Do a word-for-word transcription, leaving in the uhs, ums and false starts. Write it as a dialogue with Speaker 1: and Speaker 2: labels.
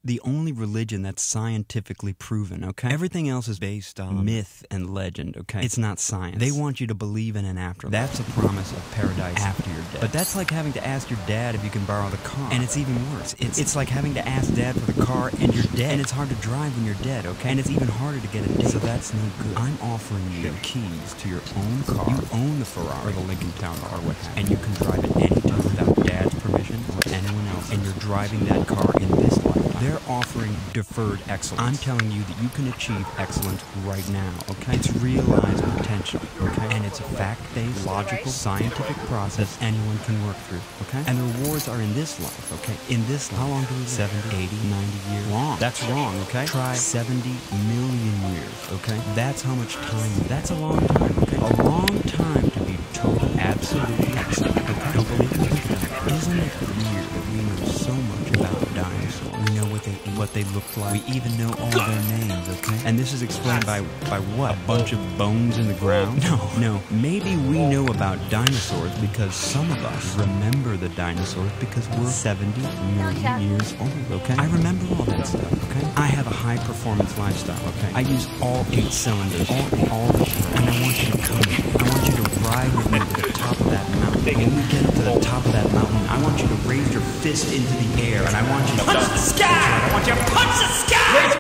Speaker 1: the only religion that's scientifically proven, okay? Everything else is based on myth and legend, okay? It's not science. They want you to believe in an afterlife. That's a promise of paradise after you're dead. But that's like having to ask your dad if you can borrow the car. And it's even worse. It's, it's like having to ask dad for the car and you're dead. And it's hard to drive when you're dead, okay? And it's even harder to get a date. So that's no good. I'm offering you the keys to your own car. You own the Ferrari or the Lincoln Town Car, what have you. And you can drive it anytime without dad's permission or anyone else. And you're driving that car in this lifetime. They're offering deferred excellence. I'm telling you that you can achieve excellence right now, okay? It's realized potential, okay? And it's a fact-based, logical, scientific process anyone can work through, okay? And the rewards are in this life, okay? In this life. How long do we live? seventy, eighty, ninety years? Long. That's wrong, okay? Try seventy million years, okay? That's how much time. That's a long time, okay? A long time to be total, absolutely excellent, okay? Don't believe me? Isn't it weird that we know so much about dinosaurs? We know what they eat, what they look like. We even know all their names, okay? And this is explained by, by what? A bunch of bones in the ground? No, no. Maybe we know about dinosaurs because some of us remember the dinosaurs because we're seventy million years old, okay? I remember all that stuff, okay? I have a high-performance lifestyle, okay? I use all eight cylinders, all, all the time. And I want you to come here. I want you to ride with me to the top of that mountain. And when we get up to the top of that mountain, I want you to raise your fist into the air, and I want you to punch the sky! I want you to punch the sky!